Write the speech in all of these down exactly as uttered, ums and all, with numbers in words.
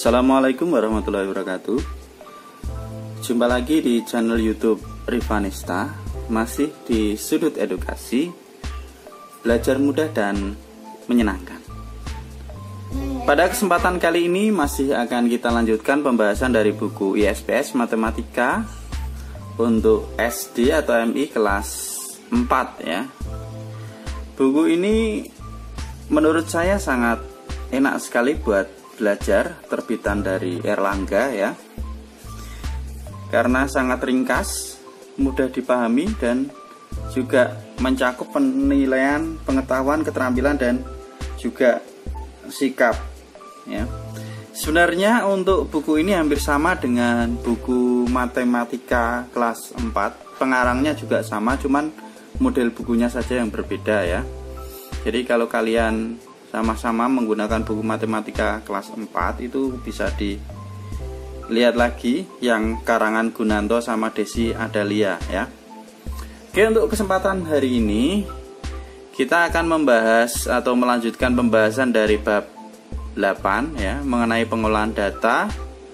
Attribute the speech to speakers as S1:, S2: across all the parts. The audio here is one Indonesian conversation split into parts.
S1: Assalamualaikum warahmatullahi wabarakatuh. Jumpa lagi di channel YouTube Rivanista, masih di sudut edukasi, belajar mudah dan menyenangkan. Pada kesempatan kali ini masih akan kita lanjutkan pembahasan dari buku I S P S Matematika untuk S D atau M I kelas empat ya. Buku ini menurut saya sangat enak sekali buat belajar, terbitan dari Erlangga ya, karena sangat ringkas, mudah dipahami dan juga mencakup penilaian pengetahuan, keterampilan dan juga sikap ya. Sebenarnya untuk buku ini hampir sama dengan buku matematika kelas empat, pengarangnya juga sama, cuman model bukunya saja yang berbeda ya. Jadi kalau kalian sama-sama menggunakan buku matematika kelas empat itu bisa dilihat lagi yang karangan Gunanto sama Desi Adalia ya. Oke, untuk kesempatan hari ini kita akan membahas atau melanjutkan pembahasan dari bab delapan ya, mengenai pengolahan data,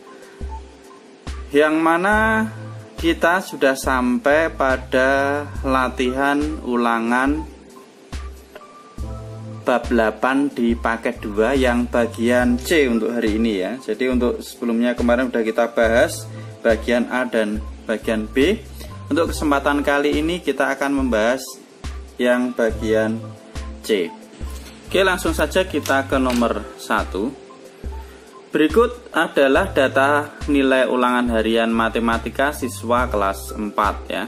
S1: yang mana kita sudah sampai pada latihan ulangan bab delapan di paket dua yang bagian C untuk hari ini ya. Jadi untuk sebelumnya kemarin sudah kita bahas bagian A dan bagian B. Untuk kesempatan kali ini kita akan membahas yang bagian C. Oke, langsung saja kita ke nomor satu. Berikut adalah data nilai ulangan harian matematika siswa kelas empat ya.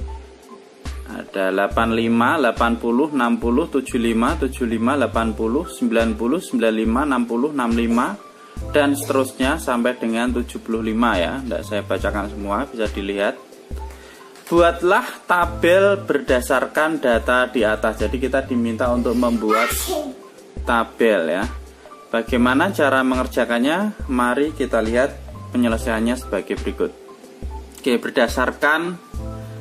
S1: Ada delapan puluh lima, delapan puluh, enam puluh, tujuh puluh lima, tujuh puluh lima, delapan puluh, sembilan puluh, sembilan puluh lima, enam puluh, enam puluh lima dan seterusnya sampai dengan tujuh puluh lima ya. Tidak saya bacakan semua, bisa dilihat. Buatlah tabel berdasarkan data di atas. Jadi kita diminta untuk membuat tabel ya. Bagaimana cara mengerjakannya? Mari kita lihat penyelesaiannya sebagai berikut. Oke, berdasarkan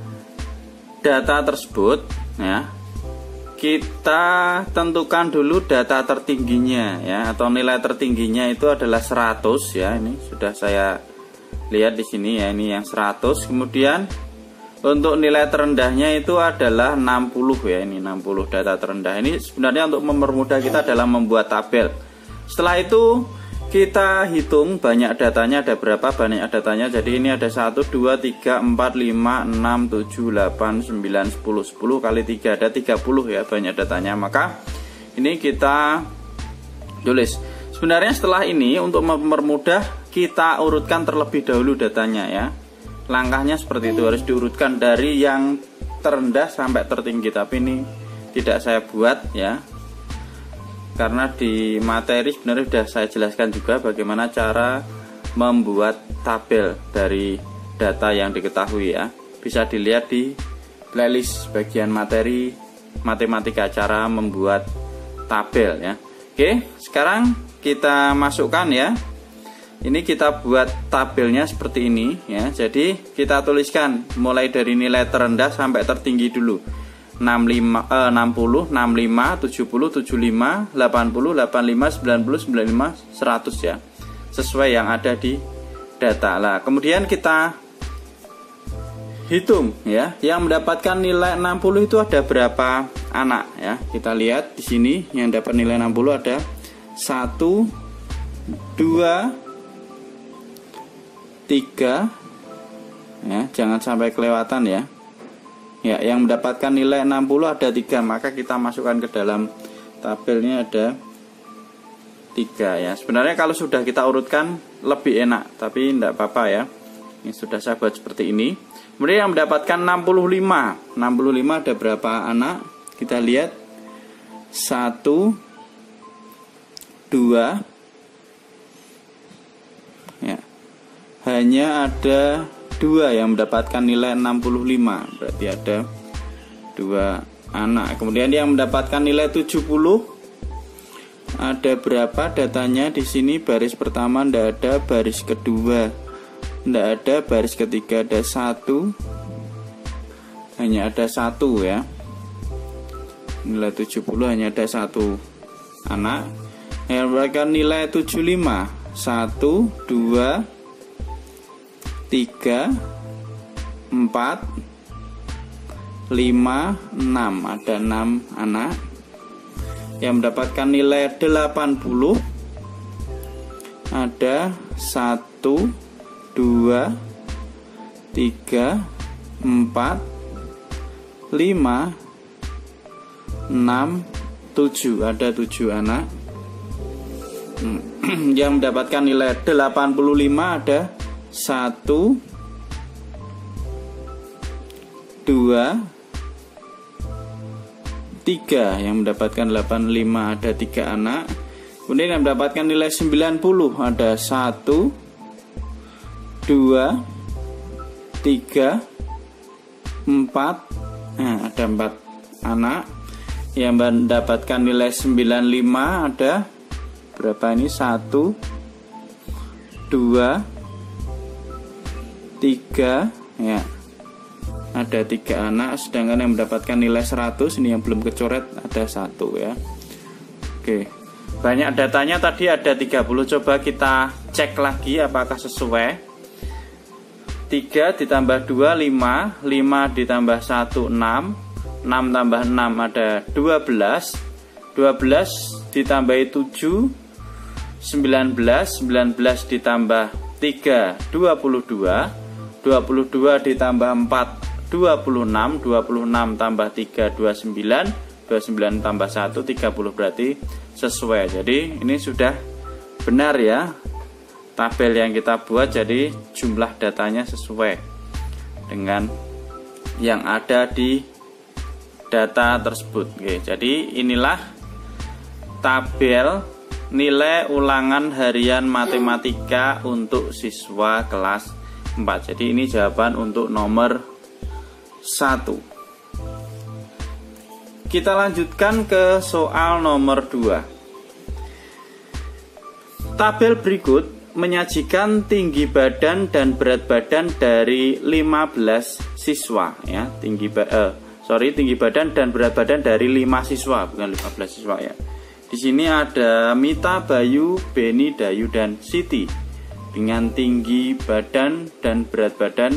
S1: data tersebut ya, kita tentukan dulu data tertingginya ya, atau nilai tertingginya itu adalah seratus ya. Ini sudah saya lihat di sini ya, ini yang seratus. Kemudian untuk nilai terendahnya itu adalah enam puluh ya, ini enam puluh data terendah. Ini sebenarnya untuk mempermudah kita dalam membuat tabel. Setelah itu kita hitung banyak datanya, ada berapa banyak datanya. Jadi ini ada satu, dua, tiga, empat, lima, enam, tujuh, delapan, sembilan, sepuluh. sepuluh kali tiga ada tiga puluh ya banyak datanya. Maka ini kita tulis. Sebenarnya setelah ini untuk mempermudah kita urutkan terlebih dahulu datanya ya. Langkahnya seperti itu, harus diurutkan dari yang terendah sampai tertinggi. Tapi ini tidak saya buat ya, karena di materi sebenarnya sudah saya jelaskan juga bagaimana cara membuat tabel dari data yang diketahui ya. Bisa dilihat di playlist bagian materi matematika cara membuat tabel ya. Oke, sekarang kita masukkan ya. Ini kita buat tabelnya seperti ini ya. Jadi kita tuliskan mulai dari nilai terendah sampai tertinggi dulu. enam puluh lima, eh, enam puluh, enam puluh lima, tujuh puluh, tujuh puluh lima, delapan puluh, delapan puluh lima, sembilan puluh, sembilan puluh lima, seratus ya. Sesuai yang ada di data. Lah, kemudian kita hitung ya. Yang mendapatkan nilai enam puluh itu ada berapa anak ya. Kita lihat di sini yang dapat nilai enam puluh ada satu, dua, tiga ya, jangan sampai kelewatan ya. Ya, yang mendapatkan nilai enam puluh ada tiga, maka kita masukkan ke dalam tabelnya ada tiga ya. Sebenarnya kalau sudah kita urutkan lebih enak, tapi tidak apa-apa ya. Ini sudah saya buat seperti ini. Kemudian yang mendapatkan enam puluh lima. enam puluh lima ada berapa anak? Kita lihat. satu, dua. Ya. Hanya ada dua yang mendapatkan nilai enam puluh lima, berarti ada dua anak. Kemudian yang mendapatkan nilai tujuh puluh ada berapa datanya di sini? Baris pertama tidak ada, baris kedua tidak ada, baris ketiga ada satu, hanya ada satu ya. Nilai tujuh puluh hanya ada satu anak. Yang mendapatkan nilai tujuh puluh lima satu, dua, tiga, empat, lima, enam. Ada enam anak yang mendapatkan nilai delapan puluh. Ada satu, dua, tiga, empat, lima, enam, tujuh. Ada tujuh anak yang mendapatkan nilai delapan puluh lima. Ada satu, dua, tiga. Yang mendapatkan delapan puluh lima ada tiga anak. Kemudian yang mendapatkan nilai sembilan puluh ada satu, dua, tiga, empat. Nah, ada empat anak. Yang mendapatkan nilai sembilan puluh lima ada berapa ini? satu, dua, tiga, ya. Ada tiga anak. Sedangkan yang mendapatkan nilai seratus ini yang belum kecoret ada satu, ya. Oke. Banyak datanya tadi ada tiga puluh. Coba kita cek lagi apakah sesuai. tiga ditambah dua, lima. lima ditambah satu, enam. enam tambah enam ada dua belas. dua belas ditambahi tujuh, sembilan belas. sembilan belas ditambah tiga, dua puluh dua. dua puluh dua ditambah empat, dua puluh enam. dua puluh enam tambah tiga, dua puluh sembilan. dua puluh sembilan tambah satu, tiga puluh. Berarti sesuai. Jadi ini sudah benar ya tabel yang kita buat. Jadi jumlah datanya sesuai dengan yang ada di data tersebut. Oke, jadi inilah tabel nilai ulangan harian matematika untuk siswa kelas empat. Jadi ini jawaban untuk nomor satu. Kita lanjutkan ke soal nomor dua. Tabel berikut menyajikan tinggi badan dan berat badan dari lima belas siswa, ya. Tinggi ba eh, sorry tinggi badan dan berat badan dari lima siswa, bukan lima belas siswa, ya. Di sini ada Mita, Bayu, Beni, Dayu, dan Siti dengan tinggi badan dan berat badan,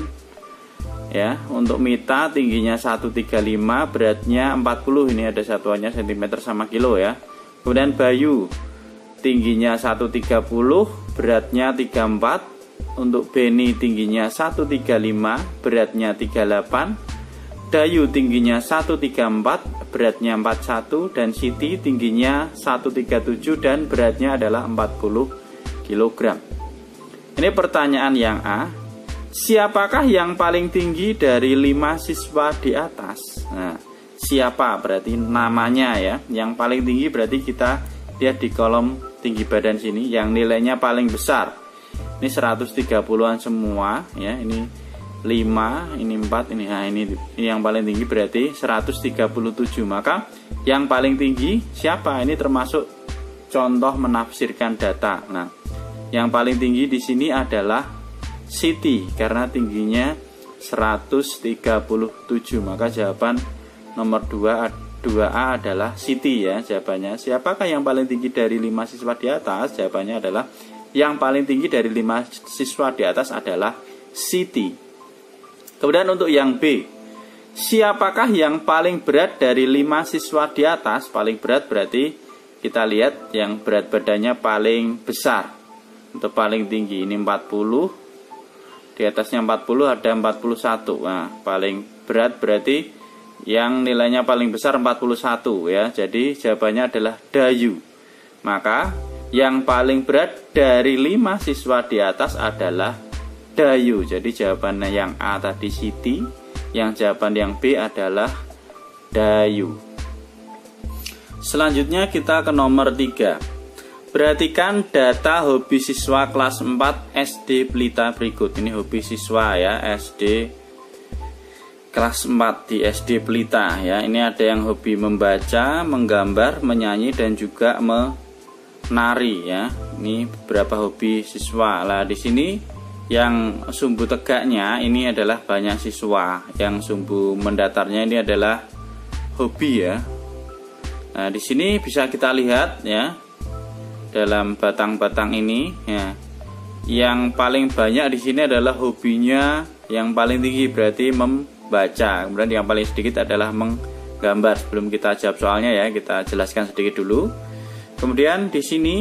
S1: ya. Untuk Mita tingginya seratus tiga puluh lima, beratnya empat puluh. Ini ada satuannya sentimeter sama kilo, ya. Kemudian Bayu tingginya seratus tiga puluh, beratnya tiga puluh empat. Untuk Beni tingginya seratus tiga puluh lima, beratnya tiga puluh delapan. Dayu tingginya seratus tiga puluh empat, beratnya empat puluh satu. Dan Siti tingginya seratus tiga puluh tujuh dan beratnya adalah empat puluh kilogram. Ini pertanyaan yang A. Siapakah yang paling tinggi dari lima siswa di atas? Nah, siapa berarti namanya, ya. Yang paling tinggi berarti kita lihat di kolom tinggi badan sini yang nilainya paling besar. Ini seratus tiga puluhan semua, ya. Ini lima, ini empat, ini nah ini ini yang paling tinggi berarti seratus tiga puluh tujuh. Maka yang paling tinggi siapa? Ini termasuk contoh menafsirkan data. Nah, yang paling tinggi di sini adalah Siti karena tingginya seratus tiga puluh tujuh. Maka jawaban nomor dua A adalah Siti, ya. Jawabannya siapakah yang paling tinggi dari lima siswa di atas? Jawabannya adalah yang paling tinggi dari lima siswa di atas adalah Siti. Kemudian untuk yang B, siapakah yang paling berat dari lima siswa di atas? Paling berat berarti kita lihat yang berat badannya paling besar. Untuk paling tinggi ini empat puluh, di atasnya empat puluh ada empat puluh satu. Nah, paling berat berarti yang nilainya paling besar empat puluh satu, ya. Jadi jawabannya adalah Dayu. Maka yang paling berat dari lima siswa di atas adalah Dayu. Jadi jawabannya yang A tadi Siti, yang jawaban yang B adalah Dayu. Selanjutnya kita ke nomor tiga. Perhatikan data hobi siswa kelas empat S D Pelita berikut. Ini hobi siswa, ya, S D kelas empat di S D Pelita, ya. Ini ada yang hobi membaca, menggambar, menyanyi, dan juga menari, ya. Ini beberapa hobi siswa. Lah di sini yang sumbu tegaknya ini adalah banyak siswa, yang sumbu mendatarnya ini adalah hobi, ya. Nah, di sini bisa kita lihat, ya. dalam batang-batang ini ya. Yang paling banyak di sini adalah hobinya yang paling tinggi, berarti membaca. Kemudian yang paling sedikit adalah menggambar. Sebelum kita jawab soalnya ya, kita jelaskan sedikit dulu. Kemudian di sini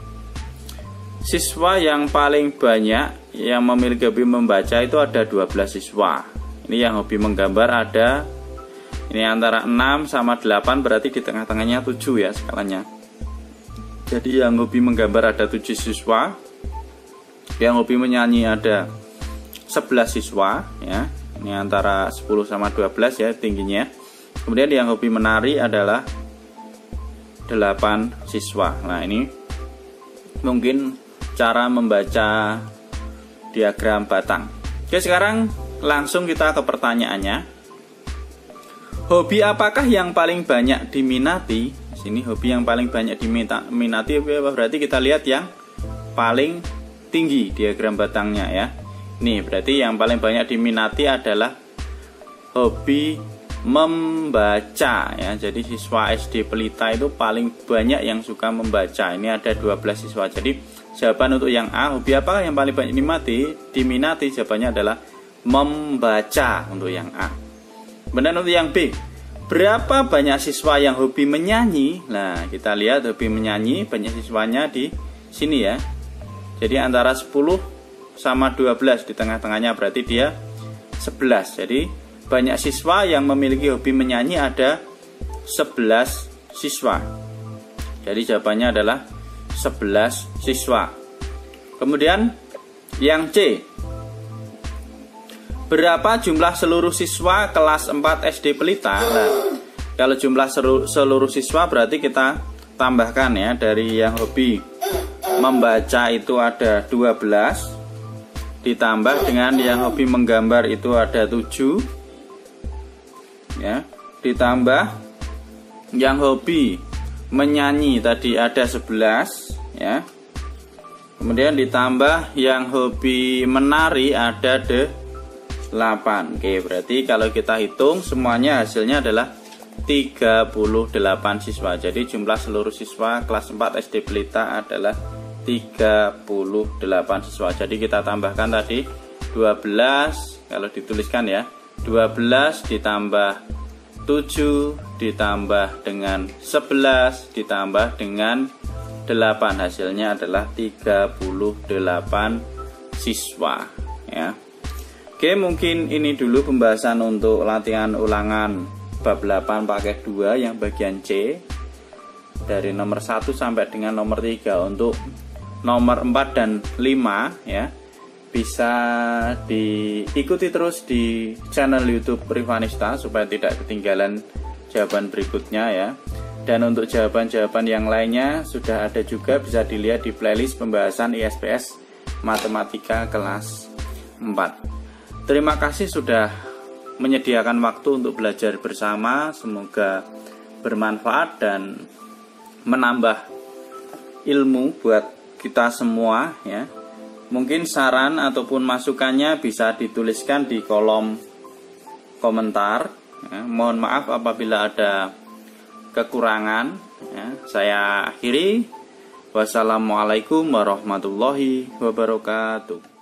S1: siswa yang paling banyak yang memiliki hobi membaca itu ada dua belas siswa. Ini yang hobi menggambar ada, ini antara enam sama delapan, berarti di tengah-tengahnya tujuh ya skalanya. Jadi yang hobi menggambar ada tujuh siswa, yang hobi menyanyi ada sebelas siswa ya. Ini antara sepuluh sama dua belas ya tingginya. Kemudian yang hobi menari adalah delapan siswa. Nah, ini mungkin cara membaca diagram batang. Oke, sekarang langsung kita ke pertanyaannya. Hobi apakah yang paling banyak diminati? Sini hobi yang paling banyak diminati berarti kita lihat yang paling tinggi diagram batangnya ya. Nih, berarti yang paling banyak diminati adalah hobi membaca ya. Jadi siswa S D Pelita itu paling banyak yang suka membaca. Ini ada dua belas siswa. Jadi jawaban untuk yang A, hobi apa yang paling banyak diminati? Diminati jawabannya adalah membaca untuk yang A. Kemudian untuk yang B, berapa banyak siswa yang hobi menyanyi? Nah, kita lihat hobi menyanyi banyak siswanya di sini ya. Jadi antara sepuluh sama dua belas, di tengah-tengahnya berarti dia sebelas. Jadi banyak siswa yang memiliki hobi menyanyi ada sebelas siswa. Jadi jawabannya adalah sebelas siswa. Kemudian yang C, berapa jumlah seluruh siswa kelas empat S D Pelita? Nah, kalau jumlah seluruh siswa berarti kita tambahkan ya, dari yang hobi membaca itu ada dua belas, ditambah dengan yang hobi menggambar itu ada tujuh ya, ditambah yang hobi menyanyi tadi ada sebelas ya, kemudian ditambah yang hobi menari ada delapan. Oke, berarti kalau kita hitung semuanya hasilnya adalah tiga puluh delapan siswa. Jadi jumlah seluruh siswa kelas empat S D Pelita adalah tiga puluh delapan siswa. Jadi kita tambahkan tadi dua belas, kalau dituliskan ya, dua belas ditambah tujuh ditambah dengan sebelas ditambah dengan delapan, hasilnya adalah tiga puluh delapan siswa ya. Oke, mungkin ini dulu pembahasan untuk latihan ulangan bab delapan paket dua yang bagian C, dari nomor satu sampai dengan nomor tiga. Untuk nomor empat dan lima ya, bisa diikuti terus di channel YouTube Rivanista supaya tidak ketinggalan jawaban berikutnya ya. Dan untuk jawaban-jawaban yang lainnya sudah ada juga, bisa dilihat di playlist pembahasan I S P S Matematika kelas empat. Terima kasih sudah menyediakan waktu untuk belajar bersama. Semoga bermanfaat dan menambah ilmu buat kita semua ya. Mungkin saran ataupun masukannya bisa dituliskan di kolom komentar ya. Mohon maaf apabila ada kekurangan ya. Saya akhiri. Wassalamualaikum warahmatullahi wabarakatuh.